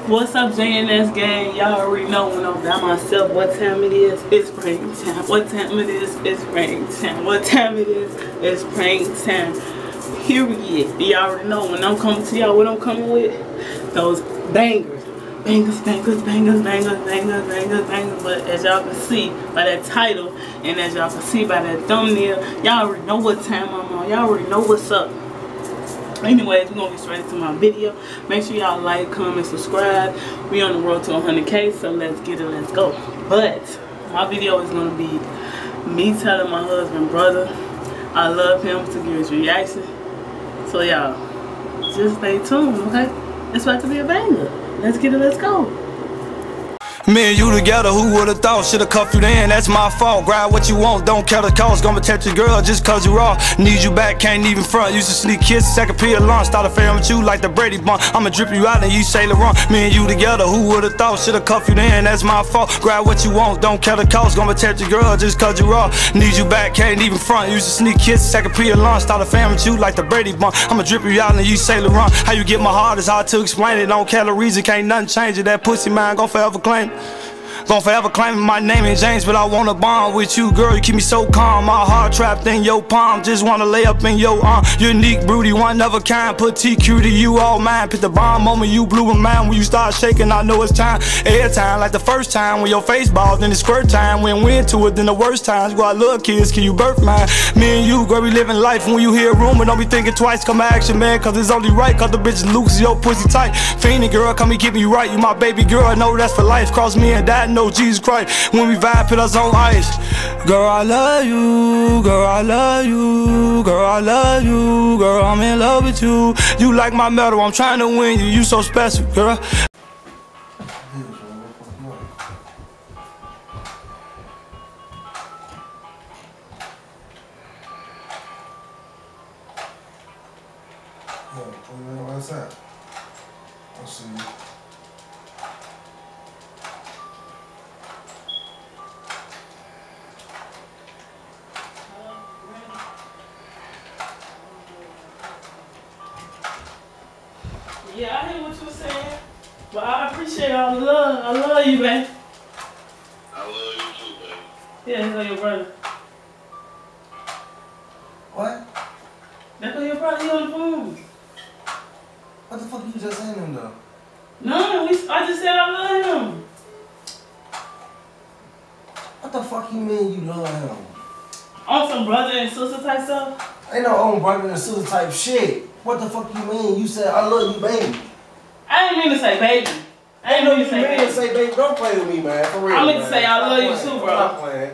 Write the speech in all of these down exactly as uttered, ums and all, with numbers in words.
What's up, J N S gang? Y'all already know when I'm by myself what time it is. It's prank time. What time it is? It's prank time. What time it is? It's prank time. Period. Y'all already know when I'm coming to y'all what I'm coming with. Those bangers. Bangers, bangers, bangers, bangers, bangers, bangers, bangers. But as y'all can see by that title and as y'all can see by that thumbnail, y'all already know what time I'm on. Y'all already know what's up. Anyways, we're gonna get straight into my video. Make sure y'all like, comment, subscribe. We on the road to one hundred K, so let's get it, let's go. But my video is gonna be me telling my husband, brother, I love him, to give his reaction. So y'all, just stay tuned, okay? It's about to be a banger. Let's get it, let's go. Me and you together, who would've thought? Should've cuffed you then, that's my fault. Grab what you want, don't care the cost. Gonna protect your girl just cause you raw. Need you back, can't even front. Used to sneak kisses, second period lunch. Start affair with you like the Brady Bunch. I'ma drip you out and you Sailor Run. Me and you together, who would've thought? Should've cuffed you then, that's my fault. Grab what you want, don't care the cost. Gonna protect your girl just cause you raw. Need you back, can't even front. Used to sneak kisses, second period lunch. Start affair with you like the Brady Bunch. I'ma drip you out and you Sailor Run. How you get my heart is hard to explain it. Don't care the reason, can't nothing change it. That pussy man gon' forever claim it. Gon' forever claiming my name in James, but I wanna bond with you, girl. You keep me so calm. My heart trapped in your palm. Just wanna lay up in your arm. Unique, broody, one of a kind. Put T Q to you, all mine. Put the bomb moment you blew my mind. When you start shaking, I know it's time. Air time, like the first time when your face bald, then it's squirt time. When we into it, then the worst times. Go, I love kids, can you birth mine? Me and you, girl, we living life. When you hear a rumor, don't be thinking twice. Come action, man, cause it's only right. Cause the bitch is loose, your pussy tight. Fiending, girl, come and get me right. You my baby girl, I know that's for life. Cross me and that, no Jesus Christ. When we vibe, put us on ice. Girl, I love you. Girl, I love you. Girl, I love you. Girl, I'm in love with you. You like my medal, I'm trying to win you. You so special, girl. What's that? Let's see. Yeah, I hear what you were saying, but I appreciate all the love. I love you, man. I love you too, baby. Yeah, that's your brother. What? That's your brother. He on the phone. What the fuck you just saying him though? No, we, I just said I love him. What the fuck you mean you love him? On some brother and sister type stuff? Ain't no own brother and sister type shit. What the fuck you mean? You said I love you, baby. I didn't mean to say baby. I didn't know mean you to say mean baby. to say baby. Don't play with me, man. For real. I meant to man. say I Stop love you playing. too, bro. Stop playing.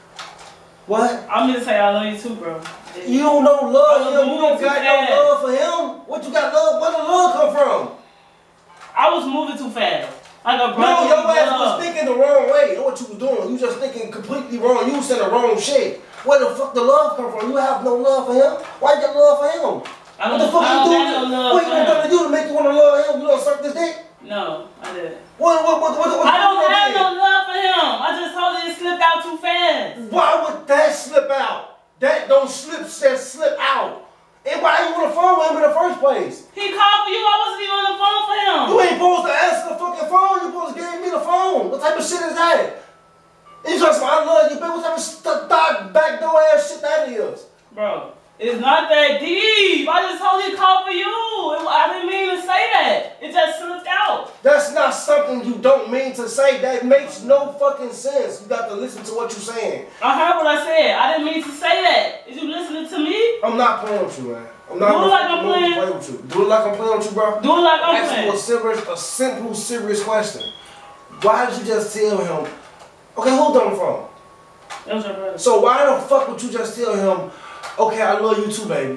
What? I meant to say I love you too, bro. You don't know love I him. You don't too got fast. no love for him. What you got love? Where the love come from? I was moving too fast. Like a brother. No, your ass love. was thinking the wrong way. Know what you was doing? You just thinking completely wrong. You was saying the wrong shit. Where the fuck the love come from? You have no love for him. Why you got love for him? I What don't, the fuck I you don't doing? have no love What for you gonna him. do to make you wanna love him? You don't suck this dick? No, I didn't. What? What? What? What? what I don't what have did? no love for him. I just told you it slipped out too fast. Why would that slip out? That don't slip. That slip out. And why you on the phone with him in the first place? He called for you. I wasn't even on the phone for him. You ain't supposed to answer the fucking phone. You supposed to give me the phone. What type of shit is that? You just I love you, baby. What type of st backdoor ass shit that is? Bro, it's not that deep. I just told you to call for you. I didn't mean to say that. It just slipped out. That's not something you don't mean to say. That makes no fucking sense. You got to listen to what you're saying. I heard what I said. I didn't mean to say that. Is you listening to me? I'm not playing with you, man. I'm not Do it like I'm gonna playing. play with you. Do it like I'm playing with you, bro. Do it like I'm Ask playing. you a serious, a simple, serious question. Why did you just tell him? Okay, hold on the phone. That was your brother. So why the fuck would you just tell him? Okay, I love you too, baby.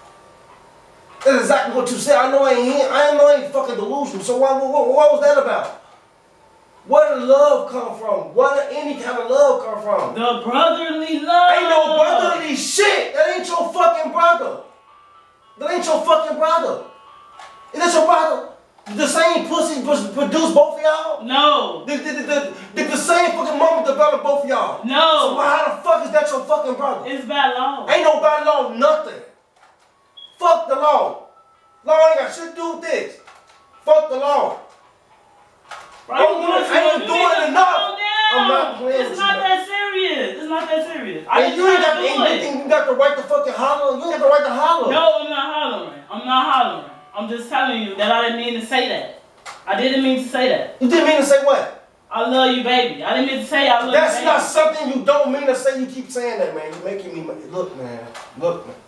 That's exactly what you said. I know I ain't. I know I ain't fucking delusional. So what? What, what was that about? Where did love come from? Where did any kind of love come from? The brotherly love. Ain't no brotherly shit. That ain't your fucking brother. That ain't your fucking brother. Is that your brother? Did the same pussy produce both of y'all? No. Did, did, did, did, did the same fucking mama develop both of y'all? No. So why how the fuck is that your fucking brother? It's bad law. Ain't no bad law, nothing. Fuck the law. Law ain't got shit to do with this. Fuck the law. Bro, you I'm doing doing, too I ain't much. doing You need to enough. calm down. I'm not playing It's with not you, that serious. It's not that serious. I And didn't you ain't try got to the, do it. anything, you got the right to fucking holler. You ain't got the right to holler. No, I'm not hollering. I'm not hollering. I'm just telling you that I didn't mean to say that. I didn't mean to say that. You didn't mean to say what? I love you, baby. I didn't mean to say I love That's you, not baby. something you don't mean to say. You keep saying that, man. You're making me, look, man. Look, man.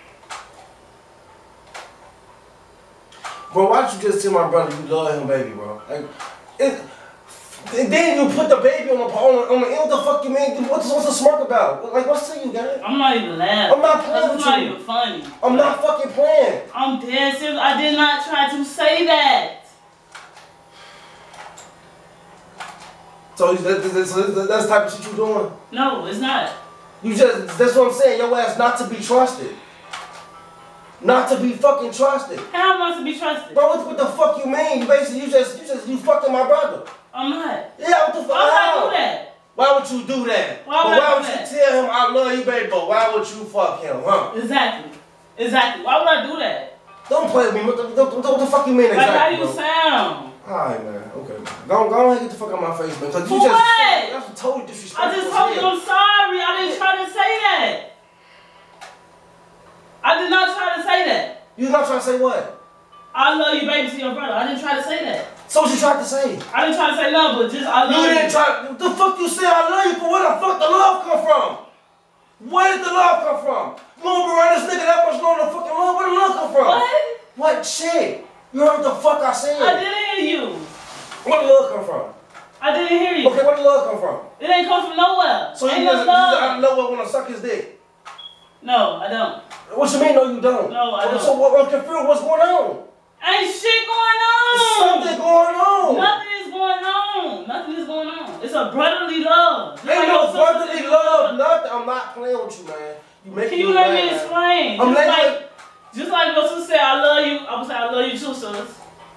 Bro, why don't you just tell my brother you love him, baby, bro? Like, it, and then you put the baby on the on, on the end. What the fuck you mean? What's, what's the smirk about? Like, what's to you, guys? I'm not even laughing. I'm not playing That's with not you. even funny. I'm not fucking playing. I'm dead serious. I did not try to say that. So that, that, so that, that's the type of shit you doing? No, it's not. You just, that's what I'm saying. Your ass not to be trusted. Not to be fucking trusted. How am I to be trusted? Bro, what, what the fuck you mean? You basically, you just, you just, you fucking my brother. I'm not. Yeah, what the fuck? Why would I How? do that? Why would you do that? Why would but why I would do you that? tell him I love you, baby? But why would you fuck him, huh? Exactly. Exactly. Why would I do that? Don't play with me. What the, what the, what the fuck you mean exactly, Like, how you bro? sound? Alright, man. Okay, man. Go, go ahead and get the fuck out of my face, man. Cause you For just, what? that's totally disrespectful. I just as told you hell. I'm sorry. I didn't try to say that. I did not try to say that. You not trying to say what? I love you, baby, to your brother. I didn't try to say that. So what you tried to say? I didn't try to say no, but just I love You you. didn't try. What the fuck you say I love you for? Where the fuck the love come from? Where did the love come from? You don't be around this nigga that much long, the fucking love. Where the love come from? What? What shit? You heard what the fuck I said? I didn't hear you. Where the love come from? I didn't hear you. Okay, where the love come from? It ain't come from nowhere. So ain't you no just, you just love. out of nowhere want to suck his dick? No, I don't. What you mean? No, you don't. No, I don't. So what? I'm confused. What's going on? Ain't shit going on. Something going on. Nothing is going on. Nothing is going on. It's a brotherly love. Just Ain't like no your sister brotherly is love. Nothing. I'm not playing with you, man. You making Can you me let mad, me man. explain? I'm just letting like, just like your sister said, I love you. I would say I love you too, sis.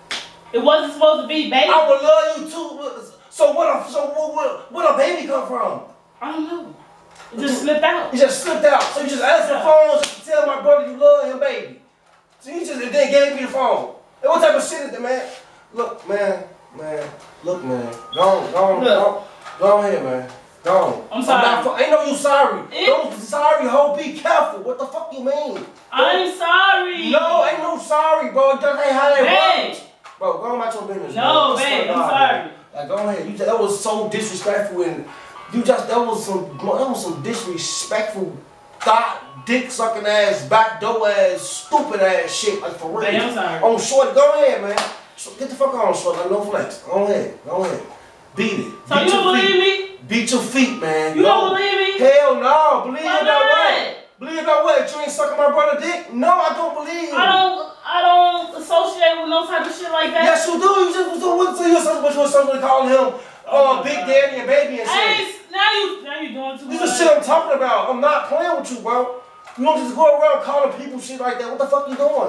It wasn't supposed to be, baby. I would love you too. So what? A, so what? What? Where a baby come from? I don't know. It just slipped out. He just slipped out. So you just answered the phone just to tell my brother you love him, baby. So you just and then gave me the phone. And what type of shit is that, man? Look, man, man. Look, man. Go on, go on, go on. Go ahead, man. Go on. I'm sorry. I'm not, ain't no you sorry. It, Don't sorry, ho. Be careful. What the fuck you mean? I'm sorry. No, ain't no sorry, bro. That ain't how that Babe. works. Bro, go on about your business. No, bro. babe, I'm God, sorry. Man. Like, go ahead. You just, that was so disrespectful, and you just that was some that was some disrespectful, thought, dick sucking ass, backdoor ass, stupid ass shit. Like for real. Babe, I'm sorry. On short, go ahead, man. So get the fuck on, short. Like no flex. Go ahead. Go ahead. Beat it. So Beat you your don't believe feet. me? Beat your feet, man. You Go. don't believe me? Hell no. Believe Why it that way. not? Believe it that way. You ain't sucking my brother dick? No, I don't believe you. I don't. I don't associate with no type of shit like that. Yes, you do. You just so what? So you're supposed to somebody calling him uh, Oh my Big God. Daddy and Baby and I shit. ain't, now you now you doing too This much. is shit I'm talking about. I'm not playing with you, bro. You don't just go around calling people shit like that. What the fuck you doing?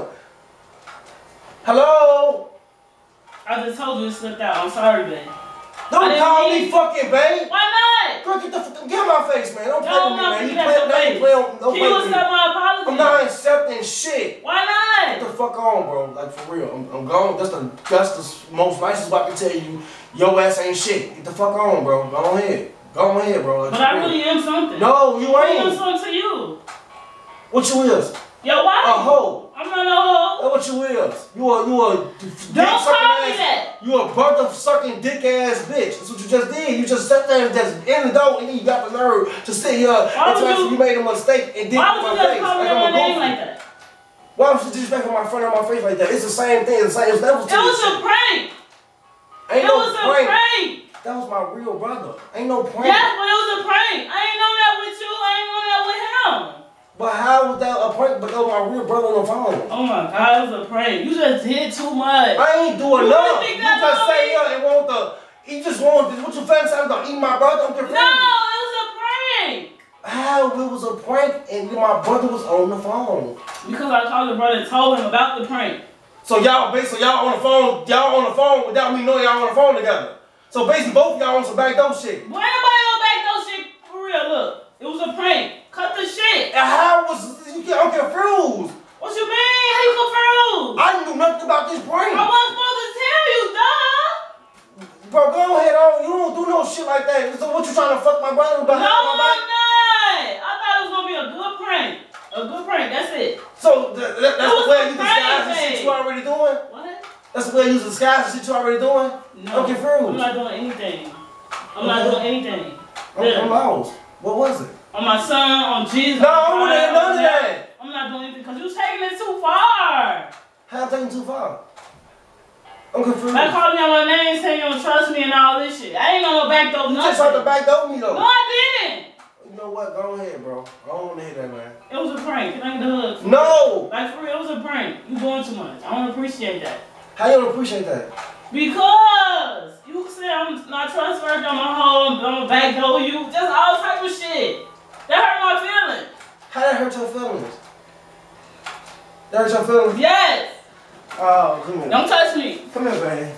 Hello? I just told you it slipped out. I'm sorry, babe. I Don't didn't call mean- me fucking babe. Why not? Girl, get the fuck, get in my face, man. Don't play No, with I'm me, not man. You thinking play, that's now your you face. play on, don't Can play you with me. accept my apology? I'm not accepting shit. Why Get not? the fuck on, bro. Like, for real. I'm, I'm gone. That's the, that's the most nicest way I can tell you. Your ass ain't shit. Get the fuck on, bro. Go ahead. Go ahead, bro. Like, But for I real. really am something. No, you I am ain't. something to you. What you is? Yo, why? A hoe. I'm not no hoe. That's what you is. You are, you are dick Don't sucking call me ass. that. You a brother sucking dick ass bitch. That's what you just did. You just sat there and just in the door and then you got the nerve to sit here and Why would tell you- me you made a mistake and dick Why in would my you just face. call me Like my I'm a name goofy. like that? Why would you disrespect my friend on my face like that? It's the same thing. It's the same. It's that was, It was a prank. Ain't It no was a prank. prank. That was my real brother. Ain't no prank. Yes, but it was a prank. I ain't know that with you. I ain't know that with him. But how was that a prank? But that was my real brother on the phone. Oh my God, it was a prank. You just did too much. I ain't doing You nothing. really think You that just about say me? yeah and want the. You just want this. What you fantasize about? Eat my brother? I'm No, confused. it was a prank. How it was a prank and my brother was on the phone. Because I called your brother and told him about the prank. So y'all basically y'all on the phone, y'all on the phone without me knowing y'all on the phone together. So basically both of y'all on some backdoor shit. Boy, nobody on back those shit for real. Look, it was a prank. Cut the shit. And how was you get I'm confused. What you mean? How you confused? I knew nothing about this prank. I wasn't supposed to tell you, dog. Bro, shit like that. So what you trying to fuck my brother behind No, my I'm back? not. I thought it was gonna be a good prank. A good prank. That's it. So th th that's was the way you disguise the crazy. shit you already doing? What? That's the way you disguise the shit you already doing? No. I'm confused. I'm not doing anything. I'm not Okay. doing anything. I'm, I'm lost. What was it? On my son, on Jesus. No, I wouldn't have done that. I'm not doing anything because you taking it too far. How I'm taking too far? I'm confused. Like calling me out my name, saying you don't trust me and all this shit. I ain't gonna back those You nothing. just tried to back door me though. No, I didn't. You know what? Go ahead, bro. I don't want to hear that, man. It was a prank. Can I get the hug? No! Like for real, it was a prank. You doing too much. I don't appreciate that. How you don't appreciate that? Because you say I'm not trustworthy, I'm a hoe, I'm gonna backdoor you, just all type of shit. That hurt my feelings. How that hurt your feelings? That hurt your feelings? Yes. Oh, come here. Don't touch me. Come here, baby.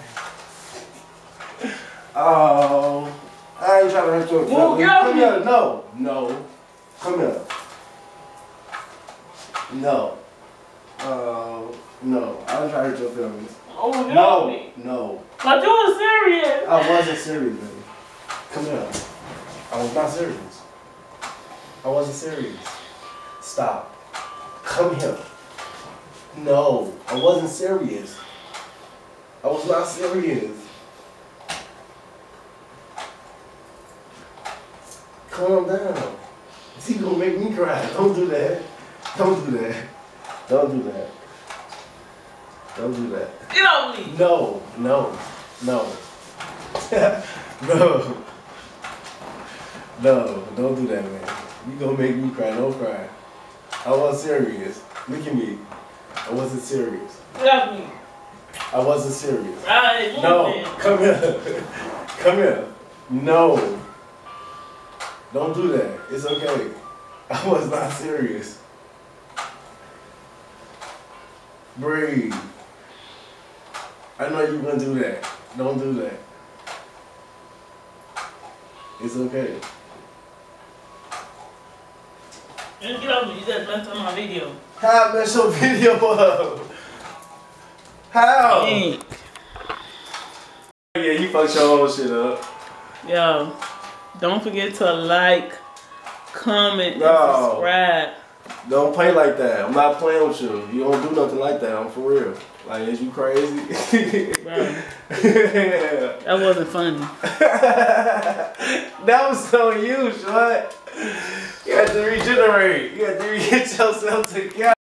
Oh, I ain't trying to hurt your Move, feelings. get off Come me. here. No, no. Come here. No. Oh, no. I don't try to hurt your feelings. Oh, get off No, me. no. But you was serious. I wasn't serious, baby. Come here. I was not serious. I wasn't serious. Stop. Come here. No, I wasn't serious. I was not serious. Calm down. He gonna make me cry. Don't do that. Don't do that. Don't do that. Don't do that. Get off me. No, no, no. No. No, don't do that, man. You gonna make me cry, don't cry. I wasn't serious. Look at me. I wasn't serious. Get off me. I wasn't serious. Alright, move No, then. come here. Come here. No. Don't do that. It's okay. I was not serious. Breathe. I know you're gonna do that. Don't do that. It's okay. Just get off me. You just messed up my video. How I mess your video up? How? Hey. Yeah, you fucked your own shit up. Yo, don't forget to like, comment, and No. subscribe. Don't play like that. I'm not playing with you. You don't do nothing like that. I'm for real. Like, is you crazy? Bro, Yeah. that wasn't funny. That was on you, short. You had to regenerate. You had to get yourself together.